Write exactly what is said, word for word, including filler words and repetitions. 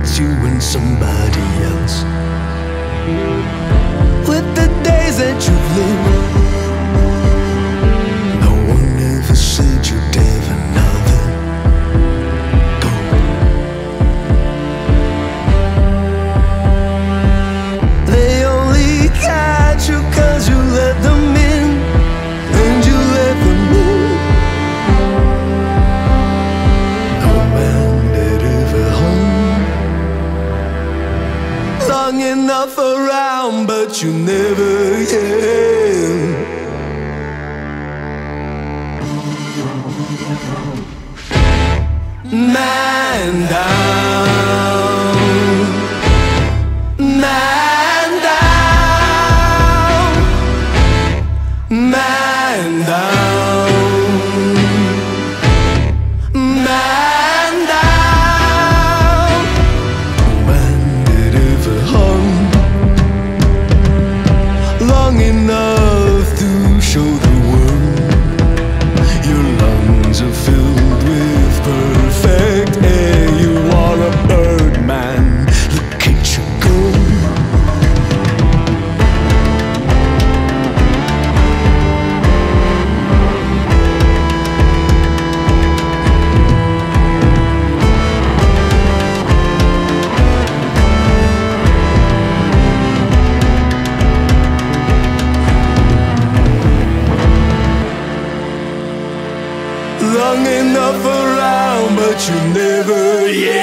it's you and somebody else. With the days that you've lived, no one ever said you'd ever another go. They only catch you cause you let them in, and you let them in. No man that ever hung long enough around, but you never can. Man down, man down, man down, man down. Man that ever hung long enough to show the world your lungs are filled with perfect air. You are a bird man, look at you go. Long enough around, but you never, yeah.